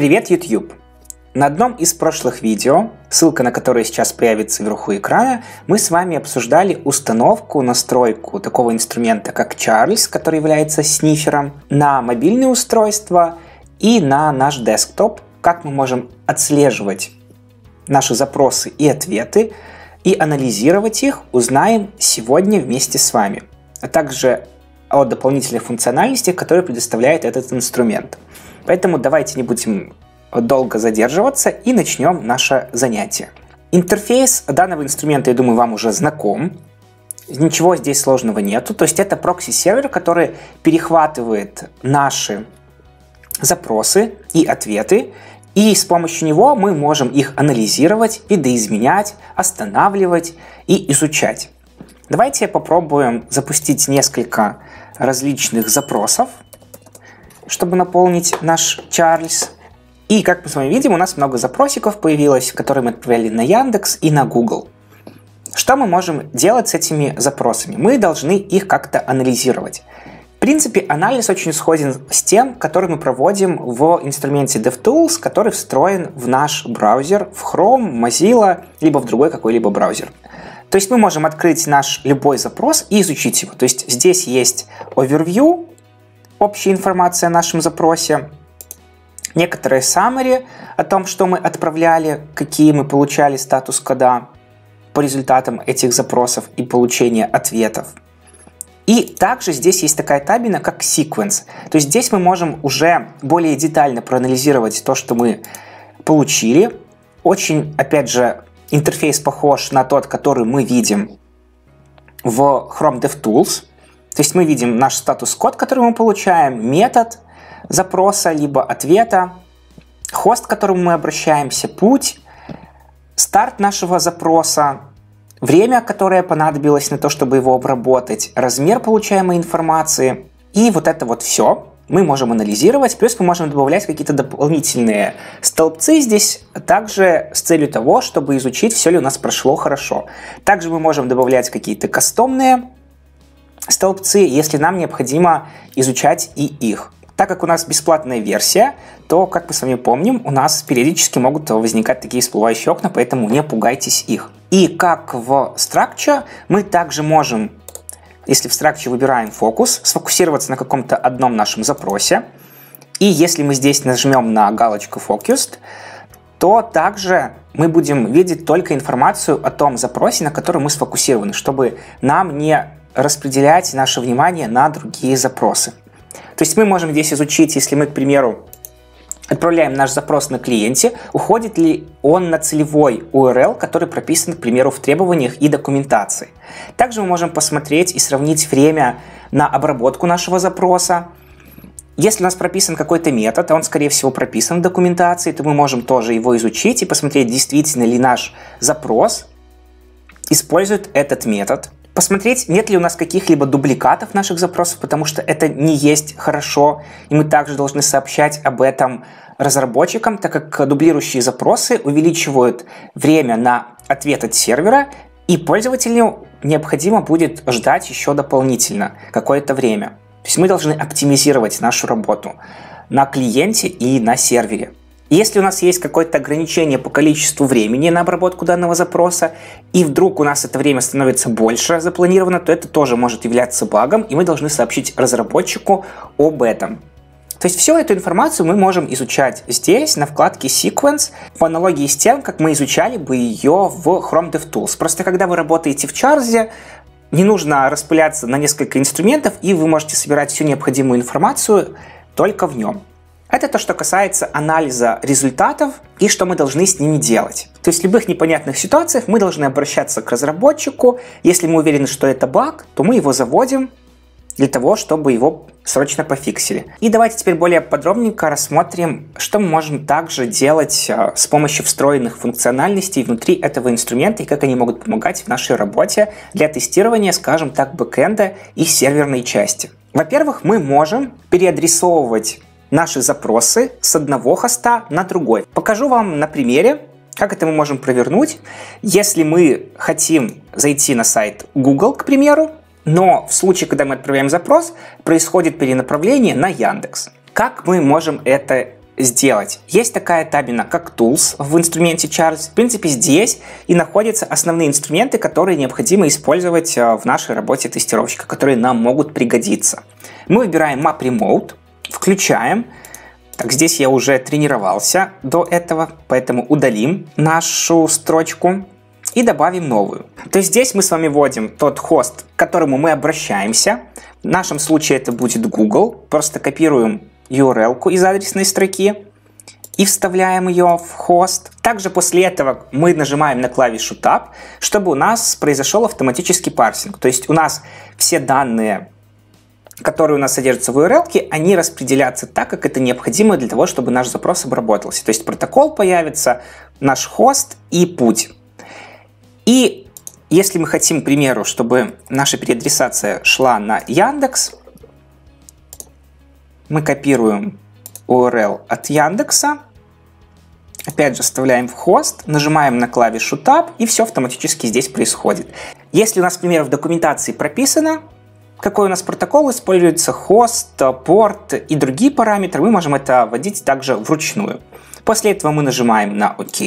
Привет, YouTube! На одном из прошлых видео, ссылка на которое сейчас появится вверху экрана, мы с вами обсуждали установку, настройку такого инструмента, как Charles, который является снифером, на мобильные устройства и на наш десктоп, как мы можем отслеживать наши запросы и ответы и анализировать их, узнаем сегодня вместе с вами, а также о дополнительных функциональностях, которые предоставляет этот инструмент. Поэтому давайте не будем долго задерживаться и начнем наше занятие. Интерфейс данного инструмента, я думаю, вам уже знаком. Ничего здесь сложного нету. То есть это прокси-сервер, который перехватывает наши запросы и ответы, и с помощью него мы можем их анализировать, видоизменять, останавливать и изучать. Давайте попробуем запустить несколько различных запросов, чтобы наполнить наш Charles. И как мы с вами видим, у нас много запросиков появилось, которые мы отправляли на Яндекс и на Google. Что мы можем делать с этими запросами? Мы должны их как-то анализировать. В принципе, анализ очень сходен с тем, который мы проводим в инструменте DevTools, который встроен в наш браузер, в Chrome, Mozilla, либо в другой какой-либо браузер. То есть мы можем открыть наш любой запрос и изучить его. То есть здесь есть overview, общая информация о нашем запросе, некоторые summary о том, что мы отправляли, какие мы получали статус-кода по результатам этих запросов и получения ответов. И также здесь есть такая табина, как sequence. То есть здесь мы можем уже более детально проанализировать то, что мы получили. Очень, опять же, интерфейс похож на тот, который мы видим в Chrome DevTools. То есть мы видим наш статус-код, который мы получаем, метод запроса либо ответа, хост, к которому мы обращаемся, путь, старт нашего запроса, время, которое понадобилось на то, чтобы его обработать, размер получаемой информации. И вот это вот все мы можем анализировать, плюс мы можем добавлять какие-то дополнительные столбцы здесь, также с целью того, чтобы изучить, все ли у нас прошло хорошо. Также мы можем добавлять какие-то кастомные столбцы, если нам необходимо изучать и их. Так как у нас бесплатная версия, то, как мы с вами помним, у нас периодически могут возникать такие всплывающие окна, поэтому не пугайтесь их. И как в Structure, мы также можем, если в Structure выбираем фокус, сфокусироваться на каком-то одном нашем запросе. И если мы здесь нажмем на галочку Focused, то также мы будем видеть только информацию о том запросе, на который мы сфокусированы, чтобы нам не распределять наше внимание на другие запросы. То есть мы можем здесь изучить, если мы, к примеру, отправляем наш запрос на клиенте, уходит ли он на целевой URL, который прописан, к примеру, в требованиях и документации. Также мы можем посмотреть и сравнить время на обработку нашего запроса. Если у нас прописан какой-то метод, а он, скорее всего, прописан в документации, то мы можем тоже его изучить и посмотреть, действительно ли наш запрос использует этот метод. Посмотреть, нет ли у нас каких-либо дубликатов наших запросов, потому что это не есть хорошо, и мы также должны сообщать об этом разработчикам, так как дублирующие запросы увеличивают время на ответ от сервера, и пользователю необходимо будет ждать еще дополнительно какое-то время. То есть мы должны оптимизировать нашу работу на клиенте и на сервере. Если у нас есть какое-то ограничение по количеству времени на обработку данного запроса, и вдруг у нас это время становится больше запланировано, то это тоже может являться багом, и мы должны сообщить разработчику об этом. То есть всю эту информацию мы можем изучать здесь, на вкладке Sequence, по аналогии с тем, как мы изучали бы ее в Chrome DevTools. Просто когда вы работаете в Charles, не нужно распыляться на несколько инструментов, и вы можете собирать всю необходимую информацию только в нем. Это то, что касается анализа результатов и что мы должны с ними делать. То есть в любых непонятных ситуациях мы должны обращаться к разработчику. Если мы уверены, что это баг, то мы его заводим для того, чтобы его срочно пофиксили. И давайте теперь более подробненько рассмотрим, что мы можем также делать с помощью встроенных функциональностей внутри этого инструмента и как они могут помогать в нашей работе для тестирования, скажем так, бэкэнда и серверной части. Во-первых, мы можем переадресовывать наши запросы с одного хоста на другой. Покажу вам на примере, как это мы можем провернуть. Если мы хотим зайти на сайт Google, к примеру, но в случае, когда мы отправляем запрос, происходит перенаправление на Яндекс. Как мы можем это сделать? Есть такая табина, как Tools в инструменте Charles. В принципе, здесь и находятся основные инструменты, которые необходимо использовать в нашей работе тестировщика, которые нам могут пригодиться. Мы выбираем Map Remote, включаем. Так, здесь я уже тренировался до этого, поэтому удалим нашу строчку и добавим новую. То есть здесь мы с вами вводим тот хост, к которому мы обращаемся. В нашем случае это будет Google. Просто копируем URL-ку из адресной строки и вставляем ее в хост. Также после этого мы нажимаем на клавишу Tab, чтобы у нас произошел автоматический парсинг. То есть у нас все данные, которые у нас содержатся в URL-ке, они распределятся так, как это необходимо для того, чтобы наш запрос обработался. То есть протокол появится, наш хост и путь. И если мы хотим, к примеру, чтобы наша переадресация шла на Яндекс, мы копируем URL от Яндекса, опять же вставляем в хост, нажимаем на клавишу Tab, и все автоматически здесь происходит. Если у нас, к примеру, в документации прописано, какой у нас протокол используется, хост, порт и другие параметры, мы можем это вводить также вручную. После этого мы нажимаем на ОК.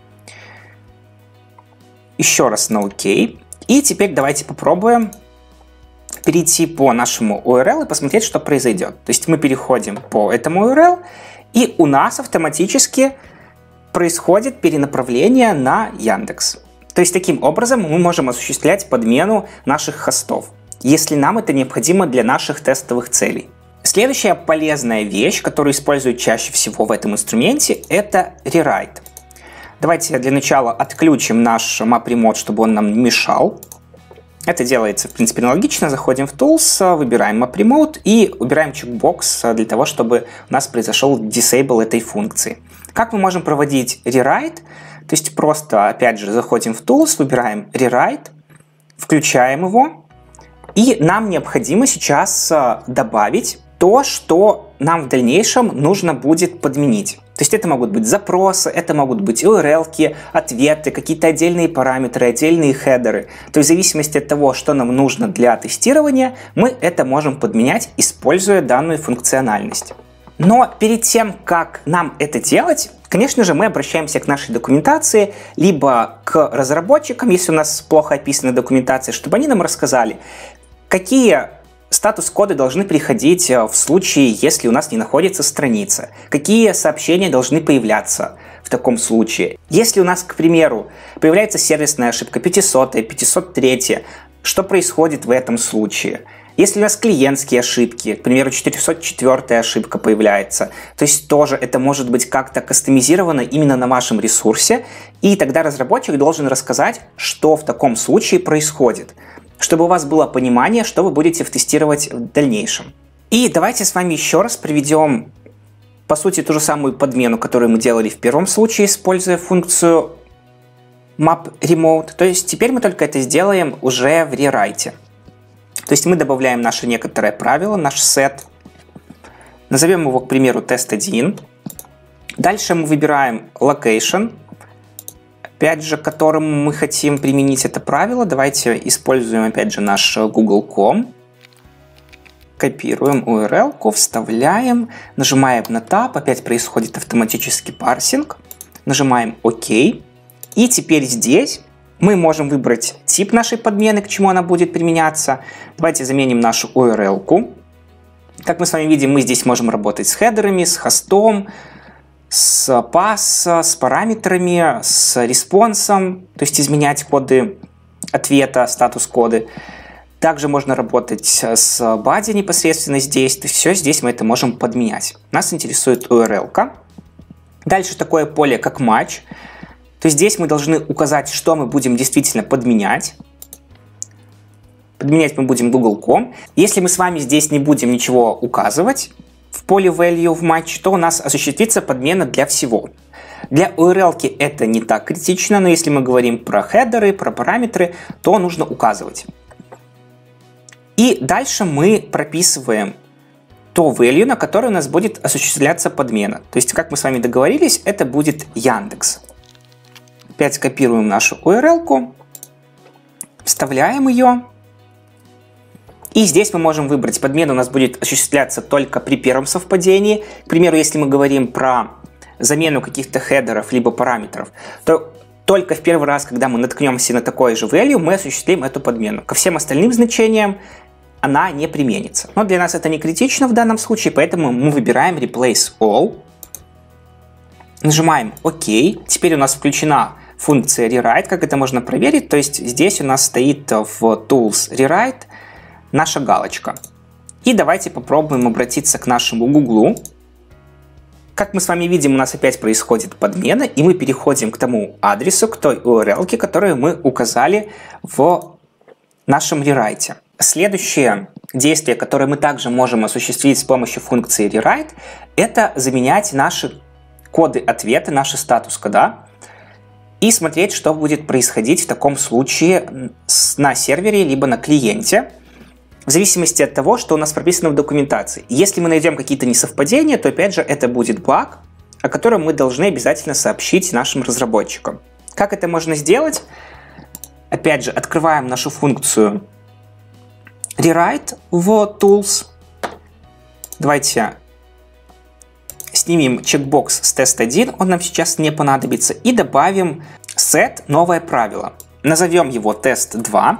Еще раз на ОК. И теперь давайте попробуем перейти по нашему URL и посмотреть, что произойдет. То есть мы переходим по этому URL, и у нас автоматически происходит перенаправление на Яндекс. То есть таким образом мы можем осуществлять подмену наших хостов, если нам это необходимо для наших тестовых целей. Следующая полезная вещь, которую используют чаще всего в этом инструменте, это Rewrite. Давайте для начала отключим наш Map Remote, чтобы он нам не мешал. Это делается, в принципе, аналогично. Заходим в Tools, выбираем Map Remote и убираем чекбокс для того, чтобы у нас произошел disable этой функции. Как мы можем проводить Rewrite? То есть просто, опять же, заходим в Tools, выбираем Rewrite, включаем его. И нам необходимо сейчас добавить то, что нам в дальнейшем нужно будет подменить. То есть это могут быть запросы, это могут быть URL-ки, ответы, какие-то отдельные параметры, отдельные хедеры. То есть в зависимости от того, что нам нужно для тестирования, мы это можем подменять, используя данную функциональность. Но перед тем, как нам это делать, конечно же, мы обращаемся к нашей документации, либо к разработчикам, если у нас плохо описана документация, чтобы они нам рассказали, какие статус-коды должны приходить в случае, если у нас не находится страница, какие сообщения должны появляться в таком случае. Если у нас, к примеру, появляется сервисная ошибка 500, 503, что происходит в этом случае? Если у нас клиентские ошибки, к примеру, 404 ошибка появляется, то есть тоже это может быть как-то кастомизировано именно на вашем ресурсе, и тогда разработчик должен рассказать, что в таком случае происходит, чтобы у вас было понимание, что вы будете тестировать в дальнейшем. И давайте с вами еще раз проведем, по сути, ту же самую подмену, которую мы делали в первом случае, используя функцию Map Remote. То есть теперь мы только это сделаем уже в Rewrite. То есть мы добавляем наше некоторое правило, наш set. Назовем его, к примеру, тест1. Дальше мы выбираем location, опять же, к которому мы хотим применить это правило. Давайте используем, опять же, наш google.com. Копируем URL-ку, вставляем, нажимаем на Tab, опять происходит автоматический парсинг. Нажимаем ОК. И теперь здесь мы можем выбрать тип нашей подмены, к чему она будет применяться. Давайте заменим нашу URL-ку. Как мы с вами видим, мы здесь можем работать с хедерами, с хостом, с pass, с параметрами, с респонсом, то есть изменять коды ответа, статус-коды. Также можно работать с body непосредственно здесь, то есть все здесь мы это можем подменять. Нас интересует URL-ка. Дальше такое поле, как match. То есть здесь мы должны указать, что мы будем действительно подменять. Подменять мы будем google.com. Если мы с вами здесь не будем ничего указывать в поле value в match, то у нас осуществится подмена для всего. Для URL-ки это не так критично, но если мы говорим про хедеры, про параметры, то нужно указывать. И дальше мы прописываем то value, на которое у нас будет осуществляться подмена. То есть, как мы с вами договорились, это будет Яндекс. Опять копируем нашу URL-ку, вставляем ее. И здесь мы можем выбрать, подмена у нас будет осуществляться только при первом совпадении. К примеру, если мы говорим про замену каких-то хедеров либо параметров, то только в первый раз, когда мы наткнемся на такое же value, мы осуществим эту подмену. Ко всем остальным значениям она не применится. Но для нас это не критично в данном случае, поэтому мы выбираем Replace All. Нажимаем ОК. Теперь у нас включена функция Rewrite. Как это можно проверить? То есть здесь у нас стоит в Tools Rewrite наша галочка. И давайте попробуем обратиться к нашему Гуглу. Как мы с вами видим, у нас опять происходит подмена, и мы переходим к тому адресу, к той URL, которую мы указали в нашем рерайте. Следующее действие, которое мы также можем осуществить с помощью функции Rewrite, это заменять наши коды ответа, наши статус-кода, и смотреть, что будет происходить в таком случае на сервере либо на клиенте, в зависимости от того, что у нас прописано в документации. Если мы найдем какие-то несовпадения, то опять же это будет баг, о котором мы должны обязательно сообщить нашим разработчикам. Как это можно сделать? Опять же, открываем нашу функцию Rewrite в Tools. Давайте снимем чекбокс с тест1, он нам сейчас не понадобится, и добавим set новое правило. Назовем его тест2.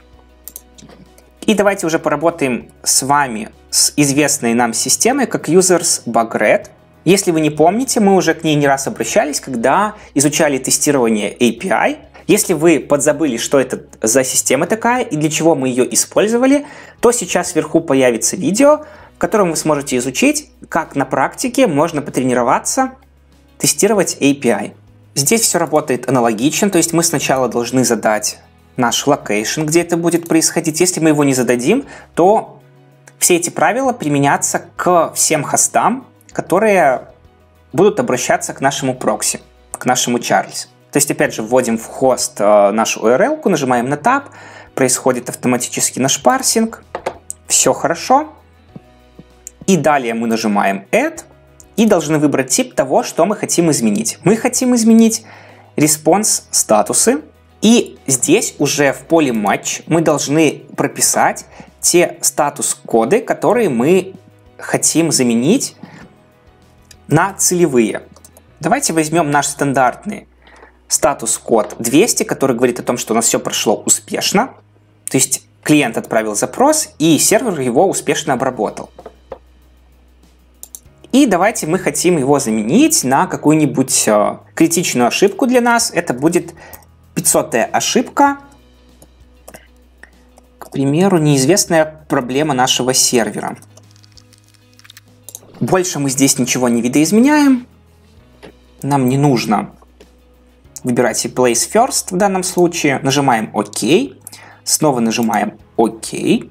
И давайте уже поработаем с вами с известной нам системой, как Users Bug Red. Если вы не помните, мы уже к ней не раз обращались, когда изучали тестирование API. Если вы подзабыли, что это за система такая и для чего мы ее использовали, то сейчас вверху появится видео, в котором вы сможете изучить, как на практике можно потренироваться тестировать API. Здесь все работает аналогично, то есть мы сначала должны задать наш location, где это будет происходить. Если мы его не зададим, то все эти правила применятся к всем хостам, которые будут обращаться к нашему прокси, к нашему Charles. То есть, опять же, вводим в хост нашу URL, нажимаем на Tab, происходит автоматически наш парсинг, все хорошо. И далее мы нажимаем Add и должны выбрать тип того, что мы хотим изменить. Мы хотим изменить response статусы. И здесь уже в поле Match мы должны прописать те статус-коды, которые мы хотим заменить на целевые. Давайте возьмем наш стандартный статус-код 200, который говорит о том, что у нас все прошло успешно. То есть клиент отправил запрос, и сервер его успешно обработал. И давайте мы хотим его заменить на какую-нибудь критичную ошибку для нас. Это будет 500-я ошибка, к примеру, неизвестная проблема нашего сервера. Больше мы здесь ничего не видоизменяем. Нам не нужно выбирать Replace First в данном случае. Нажимаем ОК. Снова нажимаем ОК.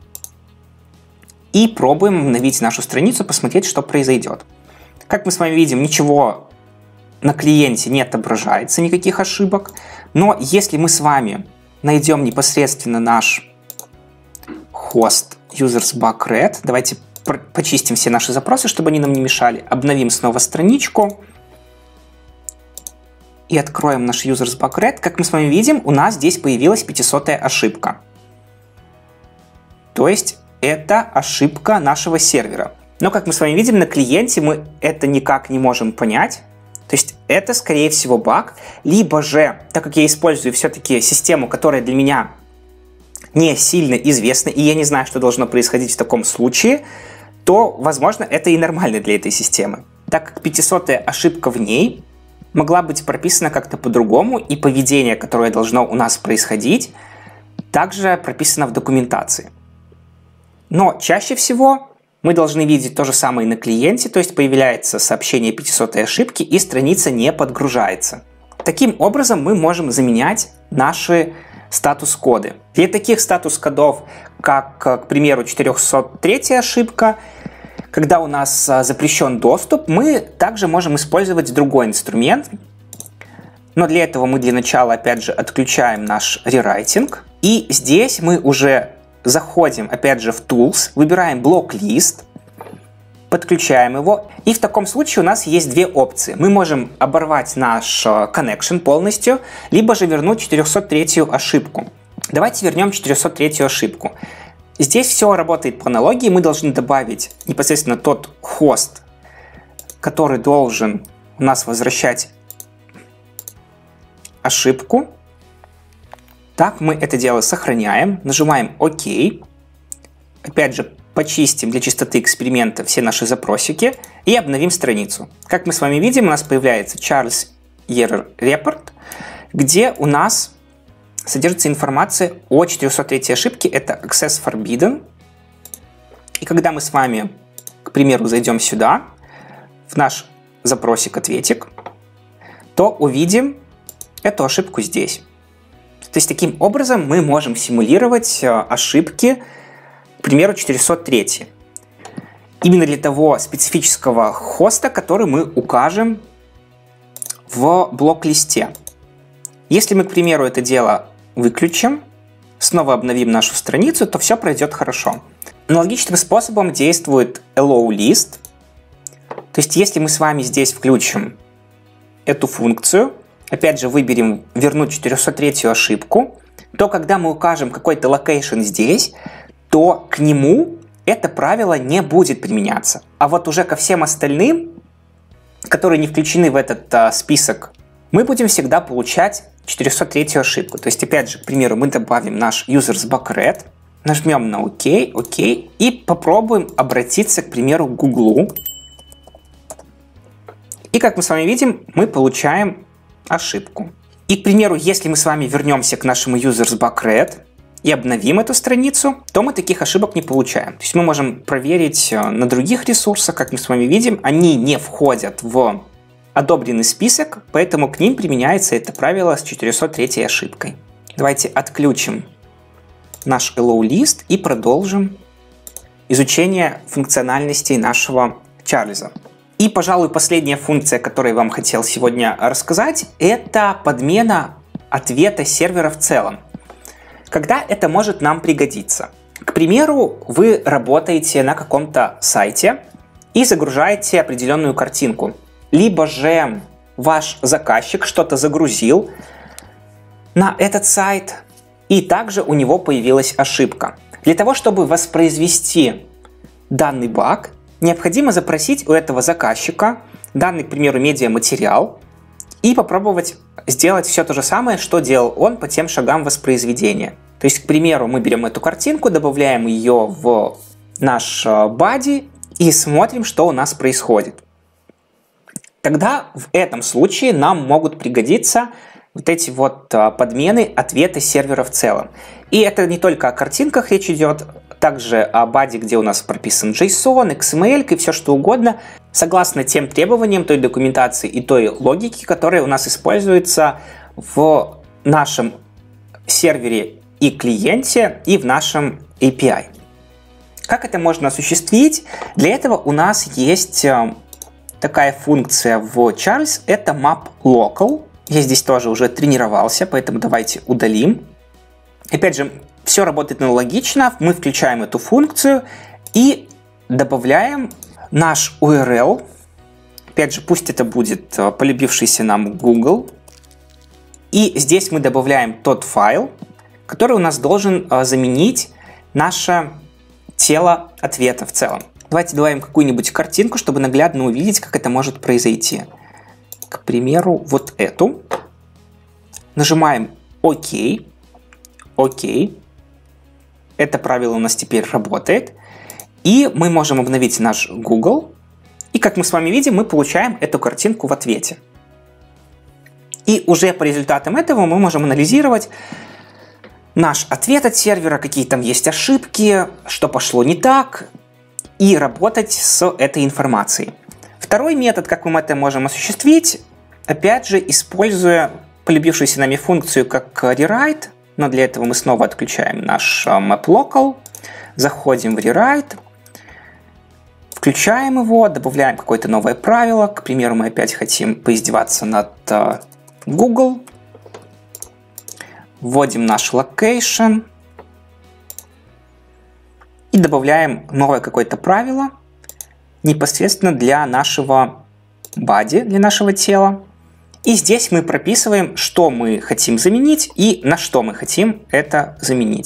И пробуем обновить нашу страницу, посмотреть, что произойдет. Как мы с вами видим, ничего на клиенте не отображается, никаких ошибок. Но если мы с вами найдем непосредственно наш хост Users Bug Red, давайте почистим все наши запросы, чтобы они нам не мешали. Обновим снова страничку. И откроем наш Users Bug Red. Как мы с вами видим, у нас здесь появилась 500-я ошибка. То есть это ошибка нашего сервера. Но, как мы с вами видим, на клиенте мы это никак не можем понять. То есть это, скорее всего, баг. Либо же, так как я использую все-таки систему, которая для меня не сильно известна, и я не знаю, что должно происходить в таком случае, то, возможно, это и нормально для этой системы. Так как 500-я ошибка в ней могла быть прописана как-то по-другому, и поведение, которое должно у нас происходить, также прописано в документации. Но чаще всего мы должны видеть то же самое на клиенте, то есть появляется сообщение 500-й ошибки и страница не подгружается. Таким образом мы можем заменять наши статус-коды. Для таких статус-кодов, как, к примеру, 403-я ошибка, когда у нас запрещен доступ, мы также можем использовать другой инструмент. Но для этого мы для начала, опять же, отключаем наш рерайтинг. И здесь мы уже заходим, опять же, в Tools, выбираем блок-лист, подключаем его. И в таком случае у нас есть две опции. Мы можем оборвать наш connection полностью, либо же вернуть 403-ю ошибку. Давайте вернем 403-ю ошибку. Здесь все работает по аналогии. Мы должны добавить непосредственно тот хост, который должен у нас возвращать ошибку. Так, мы это дело сохраняем, нажимаем ОК. Опять же, почистим для чистоты эксперимента все наши запросики и обновим страницу. Как мы с вами видим, у нас появляется Charles Error Report, где у нас содержится информация о 403 ошибке, это Access Forbidden. И когда мы с вами, к примеру, зайдем сюда, в наш запросик-ответик, то увидим эту ошибку здесь. То есть таким образом мы можем симулировать ошибки, к примеру, 403. Именно для того специфического хоста, который мы укажем в блок-листе. Если мы, к примеру, это дело выключим, снова обновим нашу страницу, то все пройдет хорошо. Аналогичным способом действует allow list. То есть если мы с вами здесь включим эту функцию, опять же выберем вернуть 403 ошибку, то когда мы укажем какой-то location здесь, то к нему это правило не будет применяться. А вот уже ко всем остальным, которые не включены в этот список, мы будем всегда получать 403 ошибку. То есть, опять же, к примеру, мы добавим наш users backrect, нажмем на ОК, и попробуем обратиться, к примеру, к Google. И как мы с вами видим, мы получаем ошибку. И, к примеру, если мы с вами вернемся к нашему users backrect и обновим эту страницу, то мы таких ошибок не получаем. То есть мы можем проверить на других ресурсах, как мы с вами видим, они не входят в одобренный список, поэтому к ним применяется это правило с 403 ошибкой. Давайте отключим наш allow list и продолжим изучение функциональностей нашего Чарльза. И, пожалуй, последняя функция, которую я вам хотел сегодня рассказать, это подмена ответа сервера в целом. Когда это может нам пригодиться? К примеру, вы работаете на каком-то сайте и загружаете определенную картинку. Либо же ваш заказчик что-то загрузил на этот сайт, и также у него появилась ошибка. Для того, чтобы воспроизвести данный баг, необходимо запросить у этого заказчика данный, к примеру, медиаматериал и попробовать сделать все то же самое, что делал он по тем шагам воспроизведения. То есть, к примеру, мы берем эту картинку, добавляем ее в наш body и смотрим, что у нас происходит. Тогда в этом случае нам могут пригодиться вот эти вот подмены ответа сервера в целом. И это не только о картинках речь идет, также о баде, где у нас прописан JSON, XML и все что угодно, согласно тем требованиям той документации и той логики, которая у нас используется в нашем сервере и клиенте, и в нашем API. Как это можно осуществить? Для этого у нас есть такая функция в Charles, это map local. Я здесь тоже уже тренировался, поэтому давайте удалим. Опять же, все работает аналогично. Мы включаем эту функцию и добавляем наш URL. Опять же, пусть это будет полюбившийся нам Google. И здесь мы добавляем тот файл, который у нас должен заменить наше тело ответа в целом. Давайте добавим какую-нибудь картинку, чтобы наглядно увидеть, как это может произойти. К примеру, вот эту. Нажимаем ОК. ОК. Это правило у нас теперь работает. И мы можем обновить наш Google. И как мы с вами видим, мы получаем эту картинку в ответе. И уже по результатам этого мы можем анализировать наш ответ от сервера, какие там есть ошибки, что пошло не так, и работать с этой информацией. Второй метод, как мы это можем осуществить, опять же, используя полюбившуюся нами функцию как rewrite, но для этого мы снова отключаем наш map-local, заходим в rewrite, включаем его, добавляем какое-то новое правило, к примеру, мы опять хотим поиздеваться над Google, вводим наш location и добавляем новое какое-то правило непосредственно для нашего body, для нашего тела. И здесь мы прописываем, что мы хотим заменить и на что мы хотим это заменить.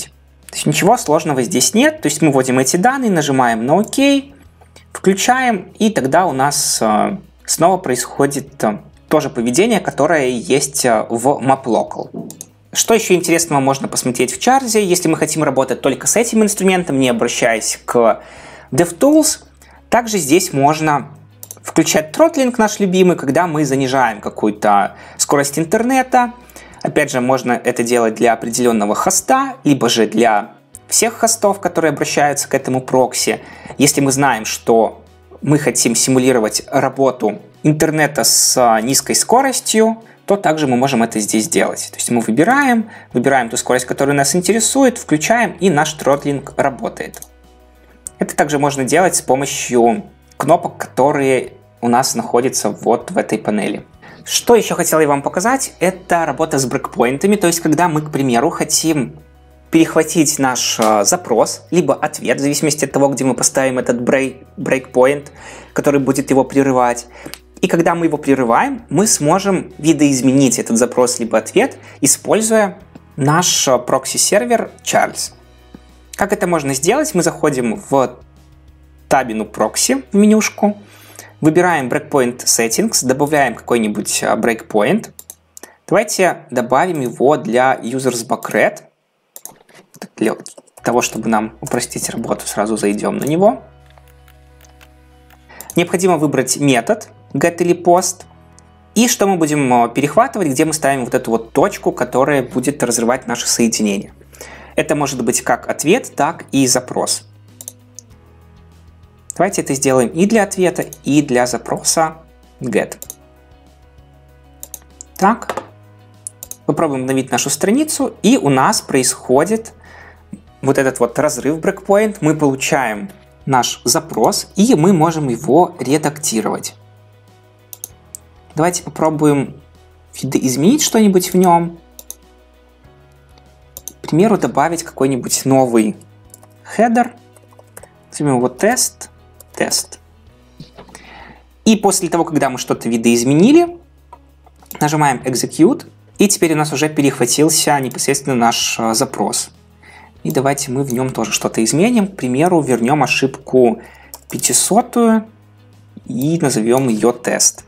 То есть ничего сложного здесь нет. То есть мы вводим эти данные, нажимаем на ОК, включаем, и тогда у нас снова происходит то же поведение, которое есть в MapLocal. Что еще интересного можно посмотреть в Чарльзе, если мы хотим работать только с этим инструментом, не обращаясь к DevTools. Также здесь можно включать тротлинг наш любимый, когда мы занижаем какую-то скорость интернета. Опять же, можно это делать для определенного хоста, либо же для всех хостов, которые обращаются к этому прокси. Если мы знаем, что мы хотим симулировать работу интернета с низкой скоростью, то также мы можем это здесь сделать. То есть мы выбираем ту скорость, которая нас интересует, включаем, и наш тротлинг работает. Это также можно делать с помощью кнопок, которые у нас находятся вот в этой панели. Что еще хотел я вам показать, это работа с брейкпоинтами, то есть когда мы, к примеру, хотим перехватить наш запрос, либо ответ, в зависимости от того, где мы поставим этот брейкпоинт, который будет его прерывать. И когда мы его прерываем, мы сможем видоизменить этот запрос либо ответ, используя наш прокси-сервер Charles. Как это можно сделать? Мы заходим в табину прокси, в менюшку, выбираем Breakpoint Settings, добавляем какой-нибудь breakpoint. Давайте добавим его для Users Backrate. Для того, чтобы нам упростить работу, сразу зайдем на него. Необходимо выбрать метод get или post. И что мы будем перехватывать, где мы ставим вот эту вот точку, которая будет разрывать наше соединение. Это может быть как ответ, так и запрос. Давайте это сделаем и для ответа, и для запроса get. Так. Попробуем обновить нашу страницу, и у нас происходит вот этот вот разрыв breakpoint. Мы получаем наш запрос, и мы можем его редактировать. Давайте попробуем видоизменить что-нибудь в нем. К примеру, добавить какой-нибудь новый header. Назовем его тест. И после того, когда мы что-то видоизменили, нажимаем Execute, и теперь у нас уже перехватился непосредственно наш запрос. И давайте мы в нем тоже что-то изменим. К примеру, вернем ошибку 500 и назовем ее тест.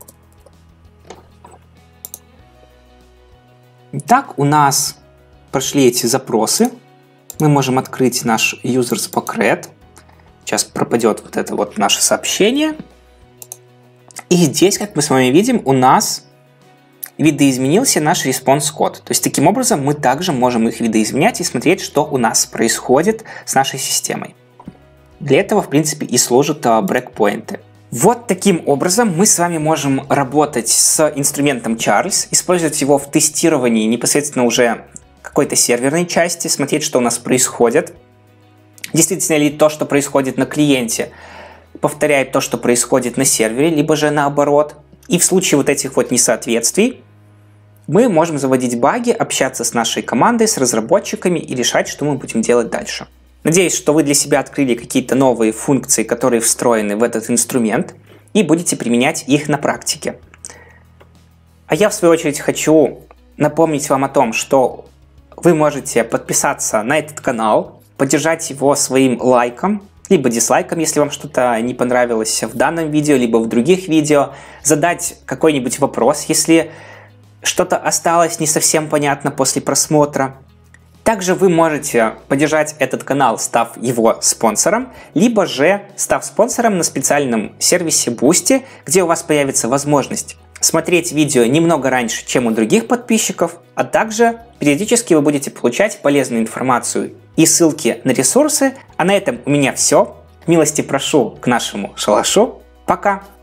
Итак, у нас прошли эти запросы. Мы можем открыть наш Users Backrate. Сейчас пропадет вот это вот наше сообщение. И здесь, как мы с вами видим, у нас видоизменился наш response-код. То есть, таким образом, мы также можем их видоизменять и смотреть, что у нас происходит с нашей системой. Для этого, в принципе, и служат брейкпоинты. Вот таким образом мы с вами можем работать с инструментом Charles, использовать его в тестировании непосредственно уже какой-то серверной части, смотреть, что у нас происходит. Действительно ли то, что происходит на клиенте, повторяет то, что происходит на сервере, либо же наоборот. И в случае вот этих вот несоответствий мы можем заводить баги, общаться с нашей командой, с разработчиками и решать, что мы будем делать дальше. Надеюсь, что вы для себя открыли какие-то новые функции, которые встроены в этот инструмент, и будете применять их на практике. А я, в свою очередь, хочу напомнить вам о том, что вы можете подписаться на этот канал, поддержать его своим лайком, либо дизлайком, если вам что-то не понравилось в данном видео, либо в других видео, задать какой-нибудь вопрос, если что-то осталось не совсем понятно после просмотра. Также вы можете поддержать этот канал, став его спонсором, либо же став спонсором на специальном сервисе Boosty, где у вас появится возможность смотреть видео немного раньше, чем у других подписчиков, а также периодически вы будете получать полезную информацию и ссылки на ресурсы. А на этом у меня все. Милости прошу к нашему шалашу. Пока!